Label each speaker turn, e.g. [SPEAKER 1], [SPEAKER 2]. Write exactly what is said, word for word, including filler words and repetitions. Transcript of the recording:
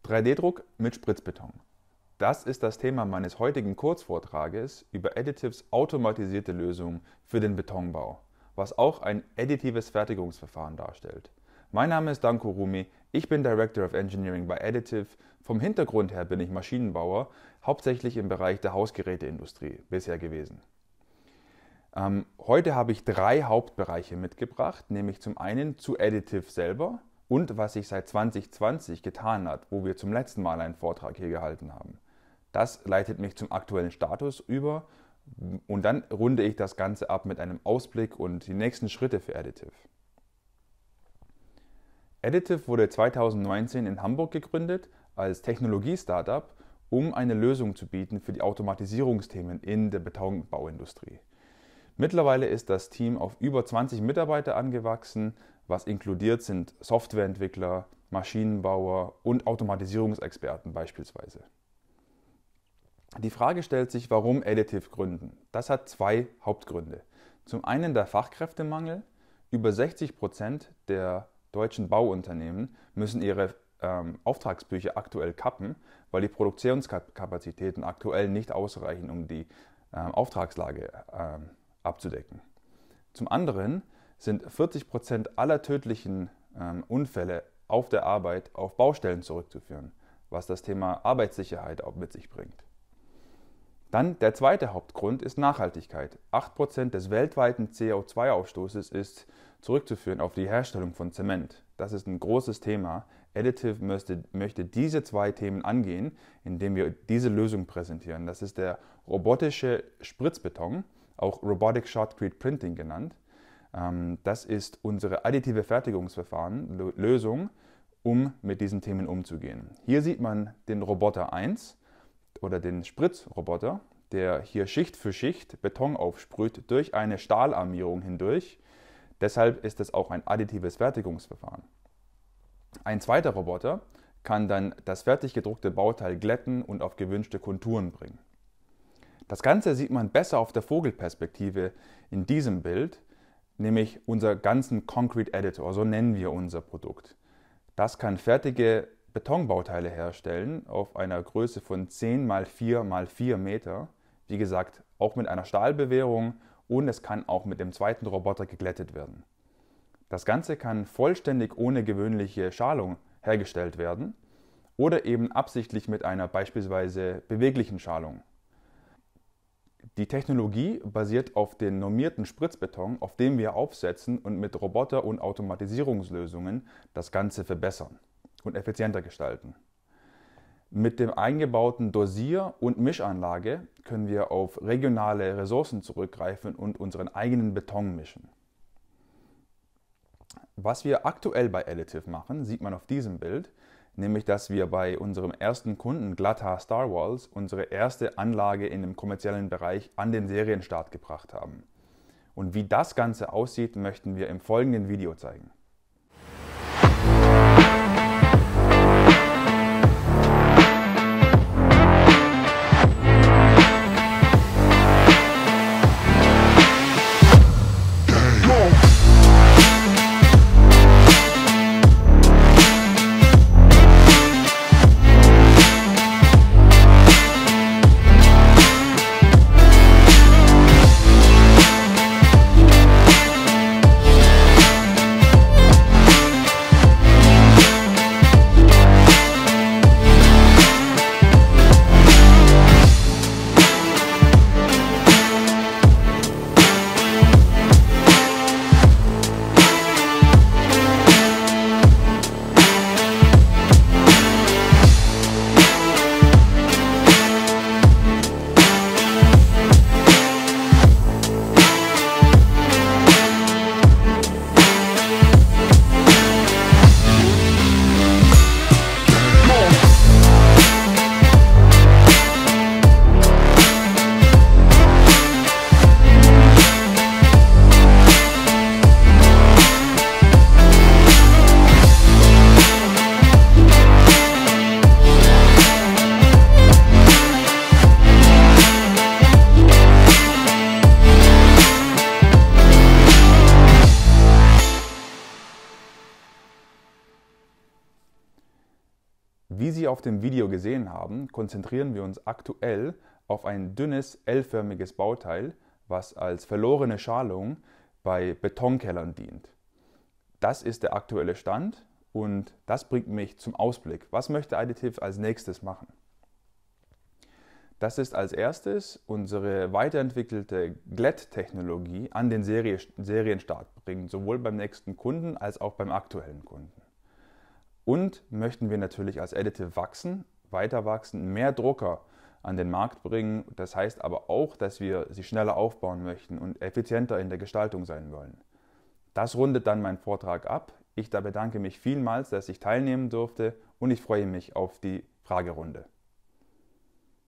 [SPEAKER 1] drei D Druck mit Spritzbeton. Das ist das Thema meines heutigen Kurzvortrages über Additives automatisierte Lösung für den Betonbau, was auch ein additives Fertigungsverfahren darstellt. Mein Name ist Danko Rumi, ich bin Director of Engineering bei Additive. Vom Hintergrund her bin ich Maschinenbauer, hauptsächlich im Bereich der Hausgeräteindustrie bisher gewesen. Ähm, heute habe ich drei Hauptbereiche mitgebracht, nämlich zum einen zu Additive selber und was sich seit zwanzig zwanzig getan hat, wo wir zum letzten Mal einen Vortrag hier gehalten haben. Das leitet mich zum aktuellen Status über und dann runde ich das Ganze ab mit einem Ausblick und die nächsten Schritte für Additive. Additive wurde zweitausendneunzehn in Hamburg gegründet als Technologie-Startup, um eine Lösung zu bieten für die Automatisierungsthemen in der Betonbauindustrie. Mittlerweile ist das Team auf über zwanzig Mitarbeiter angewachsen, was inkludiert sind Softwareentwickler, Maschinenbauer und Automatisierungsexperten beispielsweise. Die Frage stellt sich, warum Additive gründen? Das hat zwei Hauptgründe. Zum einen der Fachkräftemangel. Über sechzig Prozent der deutschen Bauunternehmen müssen ihre ähm, Auftragsbücher aktuell kappen, weil die Produktionskapazitäten aktuell nicht ausreichen, um die ähm, Auftragslage ähm, abzudecken. Zum anderen sind vierzig Prozent aller tödlichen ähm, Unfälle auf der Arbeit auf Baustellen zurückzuführen, was das Thema Arbeitssicherheit auch mit sich bringt. Dann der zweite Hauptgrund ist Nachhaltigkeit. acht Prozent des weltweiten C O zwei Ausstoßes ist zurückzuführen auf die Herstellung von Zement. Das ist ein großes Thema. Additive möchte, möchte diese zwei Themen angehen, indem wir diese Lösung präsentieren. Das ist der robotische Spritzbeton, auch Robotic Shotcrete Printing genannt. Das ist unsere additive Fertigungsverfahren, Lösung, um mit diesen Themen umzugehen. Hier sieht man den Roboter eins oder den Spritzroboter, der hier Schicht für Schicht Beton aufsprüht durch eine Stahlarmierung hindurch. Deshalb ist es auch ein additives Fertigungsverfahren. Ein zweiter Roboter kann dann das fertig gedruckte Bauteil glätten und auf gewünschte Konturen bringen. Das Ganze sieht man besser auf der Vogelperspektive in diesem Bild, nämlich unser ganzen Concrete Editor, so nennen wir unser Produkt. Das kann fertige Betonbauteile herstellen auf einer Größe von zehn mal vier mal vier Meter. Wie gesagt, auch mit einer Stahlbewehrung und es kann auch mit dem zweiten Roboter geglättet werden. Das Ganze kann vollständig ohne gewöhnliche Schalung hergestellt werden oder eben absichtlich mit einer beispielsweise beweglichen Schalung. Die Technologie basiert auf den normierten Spritzbeton, auf dem wir aufsetzen und mit Roboter- und Automatisierungslösungen das Ganze verbessern und effizienter gestalten. Mit dem eingebauten Dosier- und Mischanlage können wir auf regionale Ressourcen zurückgreifen und unseren eigenen Beton mischen. Was wir aktuell bei Additive machen, sieht man auf diesem Bild, nämlich dass wir bei unserem ersten Kunden Glatthaar Star Walls unsere erste Anlage in dem kommerziellen Bereich an den Serienstart gebracht haben. Und wie das Ganze aussieht, möchten wir im folgenden Video zeigen. Wie Sie auf dem Video gesehen haben, konzentrieren wir uns aktuell auf ein dünnes L-förmiges Bauteil, was als verlorene Schalung bei Betonkellern dient. Das ist der aktuelle Stand und das bringt mich zum Ausblick. Was möchte Additiv als nächstes machen? Das ist als erstes unsere weiterentwickelte Glätt-Technologie an den Serie, Serienstart bringen, sowohl beim nächsten Kunden als auch beim aktuellen Kunden. Und möchten wir natürlich als Additiv wachsen, weiter wachsen, mehr Drucker an den Markt bringen. Das heißt aber auch, dass wir sie schneller aufbauen möchten und effizienter in der Gestaltung sein wollen. Das rundet dann meinen Vortrag ab. Ich da bedanke mich vielmals, dass ich teilnehmen durfte und ich freue mich auf die Fragerunde.